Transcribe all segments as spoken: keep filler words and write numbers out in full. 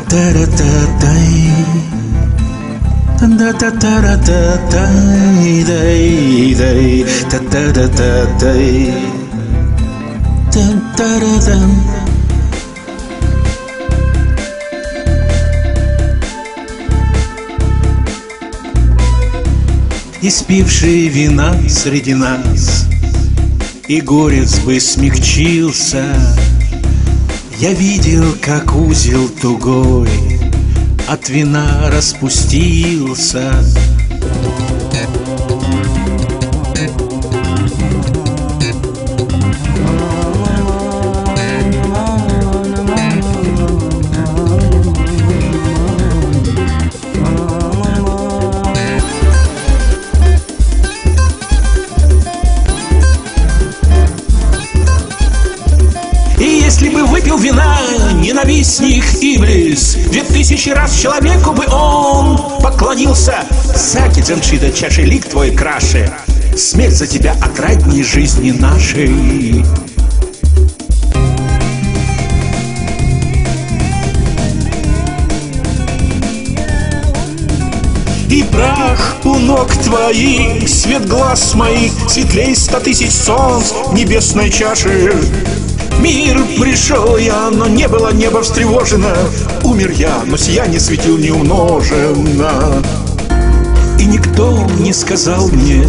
Та-та-ра-та-тай, та-та-ра-та-тай, дай-дай, та-та-ра-та-тай, та-та-ра-там. Испивший вина среди нас, и горец бы смягчился. Я видел, как узел тугой от вина распустился. Если бы выпил вина ненавистник Иблис, две тысячи раз человеку бы он поклонился. Саки Джамшида, чашей лик твой краше, смерть за тебя отрадней жизни нашей. И прах у ног твоих, свет глаз моих, светлей ста тысяч солнц небесной чаши. Мир пришел я, но не было неба встревожено. Умер я, но сияние светил не умножено. И никто не сказал мне,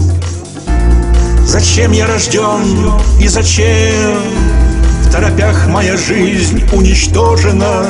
зачем я рожден и зачем в торопях моя жизнь уничтожена.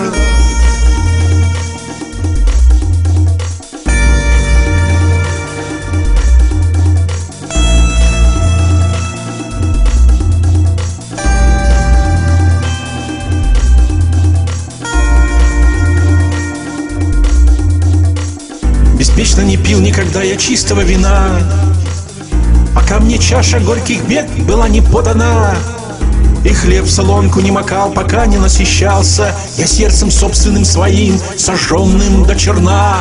Беспечно не пил никогда я чистого вина, пока мне чаша горьких бед была не подана. И хлеб в солонку не макал, пока не насыщался я сердцем собственным своим, сожженным до черна.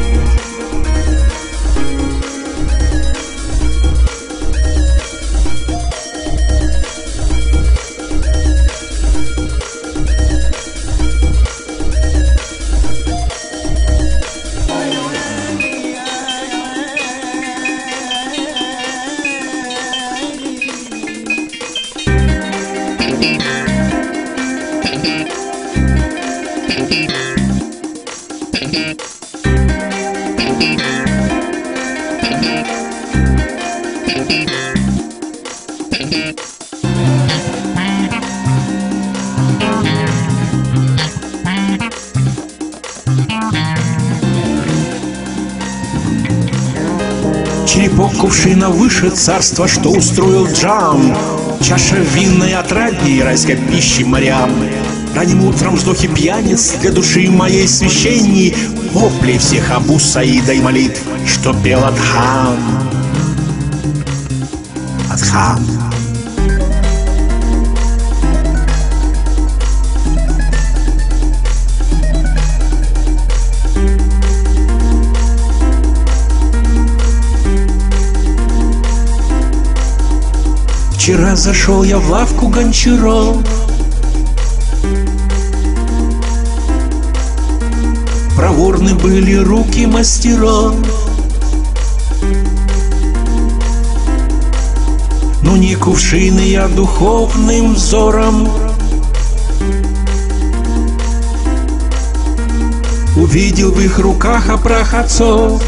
Черепок кувшина выше царства, что устроил Джам. Чаша винная отрадней райской пищи морям. Ранним утром вздохи пьяниц для души моей священней, вопли всех Абу Саида и молитв, что пел Адхам. Адхам. Вчера зашел я в лавку гончаров, проворны были руки мастеров, но не кувшины я духовным взором увидел в их руках опрах отцов.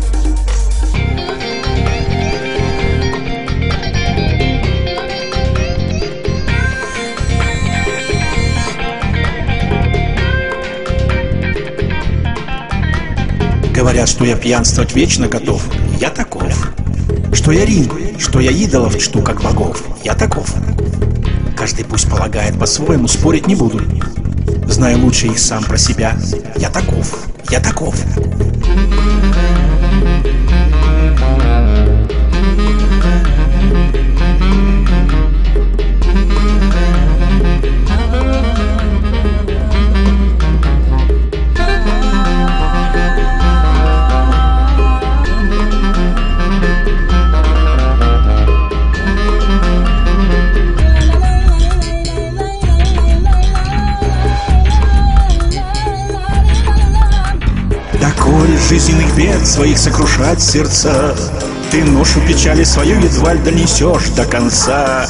Говорят, что я пьянствовать вечно готов, я таков. Что я ринг, что я идолов чту как богов, я таков. Каждый пусть полагает по-своему, спорить не буду. Знаю лучше их сам про себя, я таков, я таков. своих сокрушать сердца. Ты ношу печали свою едва ли донесешь до конца.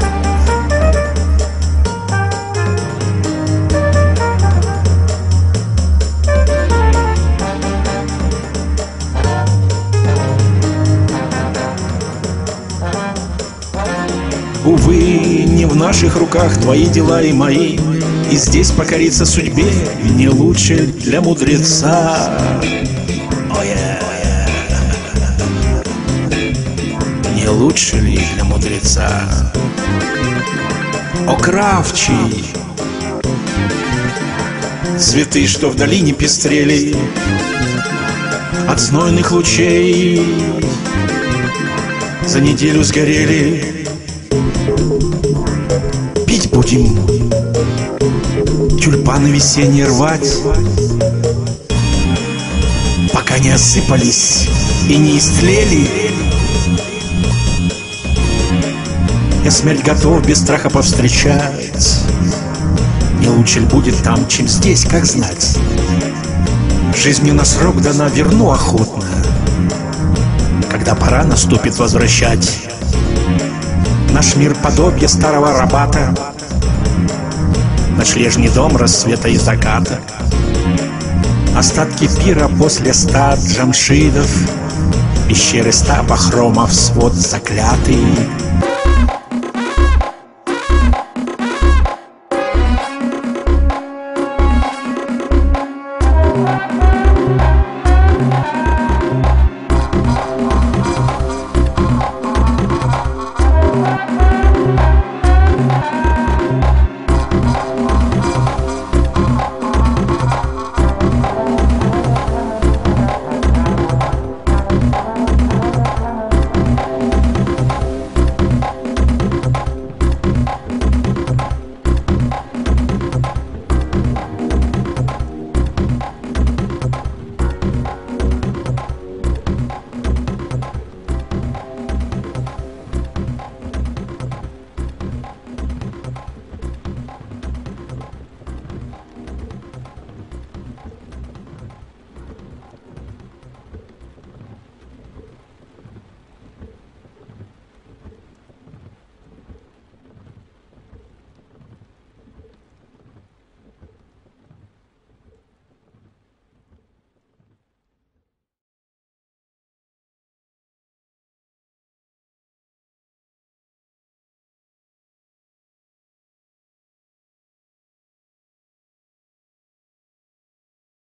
Увы, не в наших руках твои дела и мои, и здесь покориться судьбе не лучше для мудреца. Oh, yeah. Не лучше ли для мудреца? О, кравчий! Цветы, что в долине пестрели от знойных лучей, за неделю сгорели. Пить будем, тюльпаны весенние рвать, пока не осыпались и не истлели. Я смерть готов без страха повстречать. Не лучше ли будет там, чем здесь, как знать? Жизнь мне на срок дана, верну охотно, когда пора наступит возвращать. Наш мир подобие старого рабата, ночлежный дом рассвета и заката, остатки пира после ста джамшидов, пещеры ста бахромов, свод заклятый.